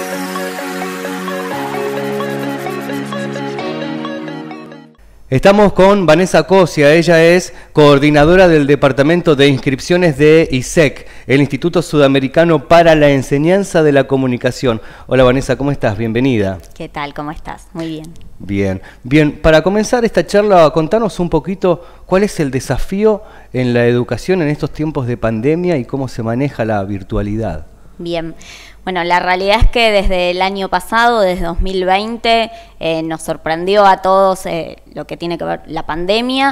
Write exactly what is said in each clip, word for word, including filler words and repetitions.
Estamos con Vanessa Cosia, ella es coordinadora del Departamento de Inscripciones de I S E C, el Instituto Sudamericano para la Enseñanza de la Comunicación. Hola Vanessa, ¿cómo estás? Bienvenida. ¿Qué tal? ¿Cómo estás? Muy bien. Bien, bien. Para comenzar esta charla, contanos un poquito cuál es el desafío en la educación en estos tiempos de pandemia y cómo se maneja la virtualidad. Bien. Bueno, la realidad es que desde el año pasado, desde dos mil veinte, eh, nos sorprendió a todos eh, lo que tiene que ver la pandemia,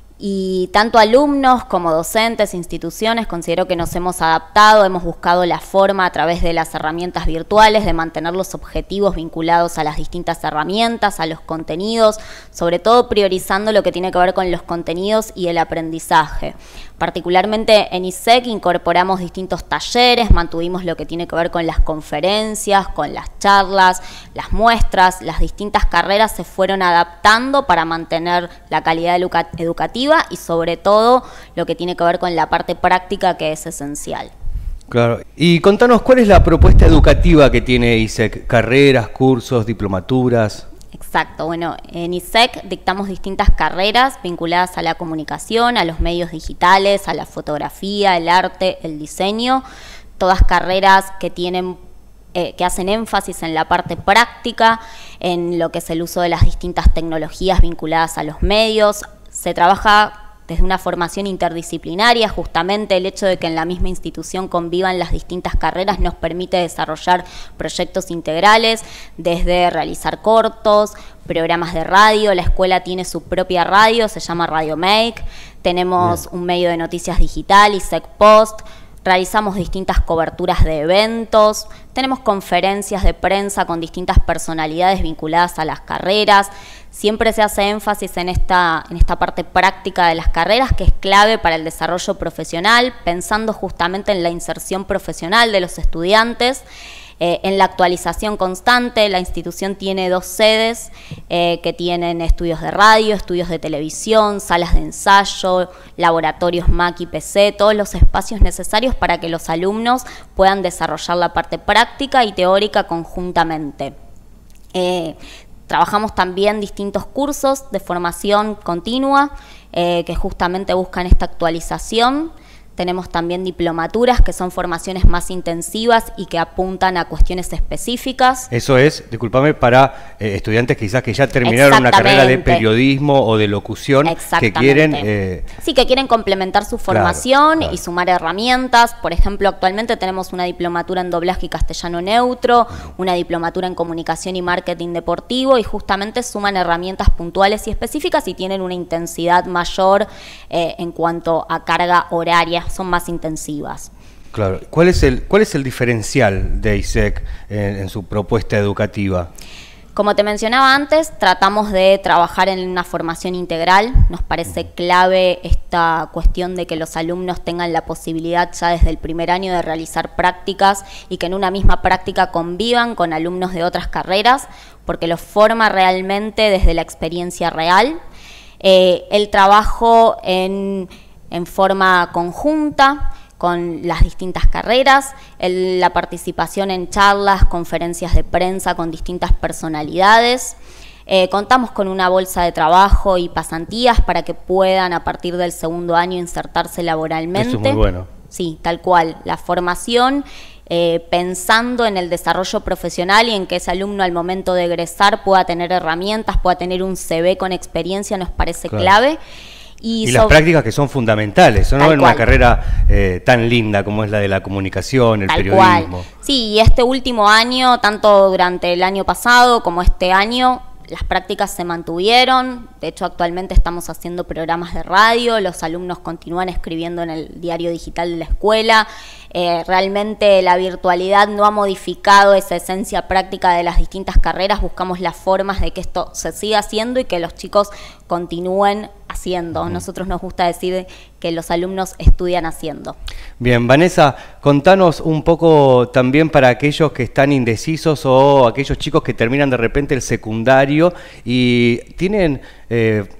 y tanto alumnos como docentes, instituciones, considero que nos hemos adaptado, hemos buscado la forma a través de las herramientas virtuales de mantener los objetivos vinculados a las distintas herramientas, a los contenidos, sobre todo priorizando lo que tiene que ver con los contenidos y el aprendizaje. Particularmente en I S E C incorporamos distintos talleres, mantuvimos lo que tiene que ver con las conferencias, con las charlas, las muestras, las distintas carreras se fueron adaptando para mantener la calidad educa- educativa y sobre todo lo que tiene que ver con la parte práctica, que es esencial. Claro. Y contanos, ¿cuál es la propuesta educativa que tiene I S E C? ¿Carreras, cursos, diplomaturas? Exacto, bueno, en I S E C dictamos distintas carreras vinculadas a la comunicación, a los medios digitales, a la fotografía, el arte, el diseño, todas carreras que tienen, eh, que hacen énfasis en la parte práctica, en lo que es el uso de las distintas tecnologías vinculadas a los medios. Se trabaja desde una formación interdisciplinaria, justamente el hecho de que en la misma institución convivan las distintas carreras nos permite desarrollar proyectos integrales, desde realizar cortos, programas de radio. La escuela tiene su propia radio, se llama Radio Make, tenemos Bien. un medio de noticias digital, I S E C Post, realizamos distintas coberturas de eventos, tenemos conferencias de prensa con distintas personalidades vinculadas a las carreras. Siempre se hace énfasis en esta, en esta parte práctica de las carreras, que es clave para el desarrollo profesional, pensando justamente en la inserción profesional de los estudiantes, eh, en la actualización constante. La institución tiene dos sedes eh, que tienen estudios de radio, estudios de televisión, salas de ensayo, laboratorios Mac y P C, todos los espacios necesarios para que los alumnos puedan desarrollar la parte práctica y teórica conjuntamente. Eh, Trabajamos también distintos cursos de formación continua eh, que justamente buscan esta actualización. Tenemos también diplomaturas, que son formaciones más intensivas y que apuntan a cuestiones específicas. Eso es, discúlpame, para eh, estudiantes quizás que ya terminaron una carrera de periodismo o de locución, que quieren... Eh, sí, que quieren complementar su formación claro, claro. y sumar herramientas. Por ejemplo, actualmente tenemos una diplomatura en doblaje y castellano neutro, una diplomatura en comunicación y marketing deportivo, y justamente suman herramientas puntuales y específicas y tienen una intensidad mayor eh, en cuanto a carga horaria, son más intensivas. Claro. ¿Cuál es el, cuál es el diferencial de I S E C en, en su propuesta educativa? Como te mencionaba antes, tratamos de trabajar en una formación integral. Nos parece clave esta cuestión de que los alumnos tengan la posibilidad ya desde el primer año de realizar prácticas y que en una misma práctica convivan con alumnos de otras carreras, porque los forma realmente desde la experiencia real. Eh, el trabajo en... en forma conjunta con las distintas carreras, el, la participación en charlas, conferencias de prensa con distintas personalidades. Eh, contamos con una bolsa de trabajo y pasantías para que puedan a partir del segundo año insertarse laboralmente. Eso es muy bueno. Sí, tal cual. La formación eh, pensando en el desarrollo profesional y en que ese alumno al momento de egresar pueda tener herramientas, pueda tener un C V con experiencia, nos parece claro. clave. Y, y las prácticas que son fundamentales, ¿no? En una carrera eh, tan linda como es la de la comunicación, el Tal periodismo. Cual. Sí, y este último año, tanto durante el año pasado como este año, las prácticas se mantuvieron. De hecho, actualmente estamos haciendo programas de radio, los alumnos continúan escribiendo en el diario digital de la escuela. Eh, realmente la virtualidad no ha modificado esa esencia práctica de las distintas carreras. Buscamos las formas de que esto se siga haciendo y que los chicos continúen haciendo. Uh-huh. Nosotros nos gusta decir que los alumnos estudian haciendo. Bien, Vanessa, contanos un poco también para aquellos que están indecisos o aquellos chicos que terminan de repente el secundario y tienen... Eh,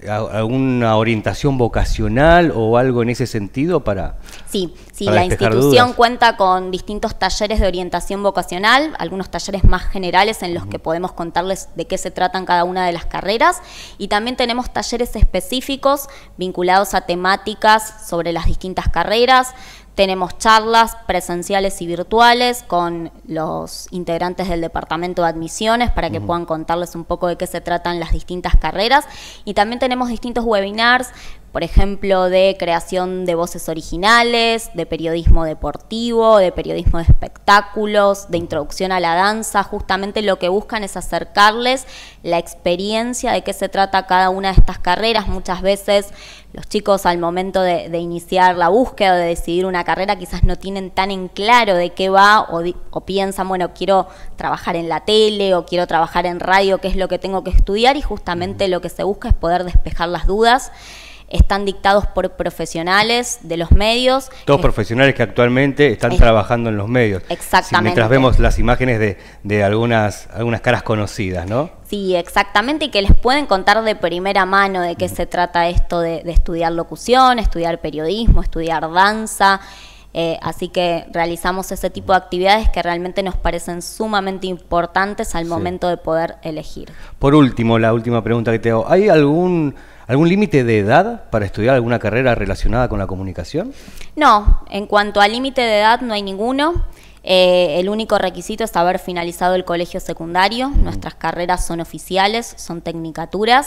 alguna orientación vocacional o algo en ese sentido para Sí, sí, para la institución dudas? cuenta con distintos talleres de orientación vocacional, algunos talleres más generales en los uh-huh. que podemos contarles de qué se tratan cada una de las carreras, y también tenemos talleres específicos vinculados a temáticas sobre las distintas carreras. Tenemos charlas presenciales y virtuales con los integrantes del departamento de admisiones para que uh-huh. puedan contarles un poco de qué se tratan las distintas carreras, y también tenemos distintos webinars, por ejemplo, de creación de voces originales, de periodismo deportivo, de periodismo de espectáculos, de introducción a la danza. Justamente lo que buscan es acercarles la experiencia de qué se trata cada una de estas carreras. Muchas veces los chicos al momento de, de iniciar la búsqueda o de decidir una carrera quizás no tienen tan en claro de qué va o, di, o piensan, bueno, quiero trabajar en la tele o quiero trabajar en radio, qué es lo que tengo que estudiar, y justamente lo que se busca es poder despejar las dudas. Están dictados por profesionales de los medios. Todos profesionales que actualmente están es, trabajando en los medios. Exactamente. Sí, mientras vemos las imágenes de, de algunas, algunas caras conocidas, ¿no? Sí, exactamente, y que les pueden contar de primera mano de qué uh-huh. se trata esto de, de estudiar locución, estudiar periodismo, estudiar danza. Eh, así que realizamos ese tipo de actividades que realmente nos parecen sumamente importantes al sí. momento de poder elegir. Por último, la última pregunta que te hago. ¿Hay algún... ¿Algún límite de edad para estudiar alguna carrera relacionada con la comunicación? No, en cuanto al límite de edad no hay ninguno. Eh, el único requisito es haber finalizado el colegio secundario. Mm. Nuestras carreras son oficiales, son tecnicaturas.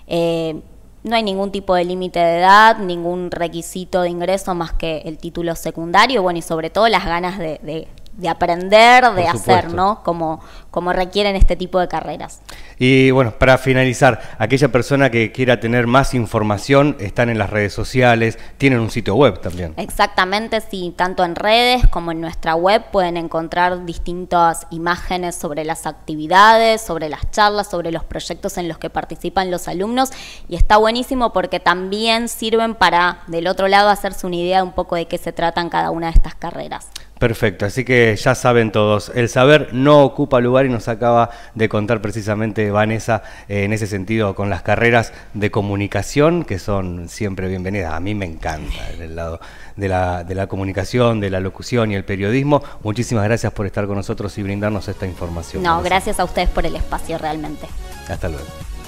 Eh, no hay ningún tipo de límite de edad, ningún requisito de ingreso más que el título secundario, bueno, y sobre todo las ganas de... de de aprender, de hacer, ¿no? Como, como requieren este tipo de carreras. Y bueno, para finalizar, aquella persona que quiera tener más información, están en las redes sociales, tienen un sitio web también. Exactamente, sí, tanto en redes como en nuestra web pueden encontrar distintas imágenes sobre las actividades, sobre las charlas, sobre los proyectos en los que participan los alumnos, y está buenísimo porque también sirven para, del otro lado, hacerse una idea un poco de qué se tratan cada una de estas carreras. Perfecto, así que ya saben todos, el saber no ocupa lugar, y nos acaba de contar precisamente Vanessa eh, en ese sentido con las carreras de comunicación, que son siempre bienvenidas. A mí me encanta el lado de la, de la comunicación, de la locución y el periodismo. Muchísimas gracias por estar con nosotros y brindarnos esta información. No, Vanessa. Gracias a ustedes por el espacio realmente. Hasta luego.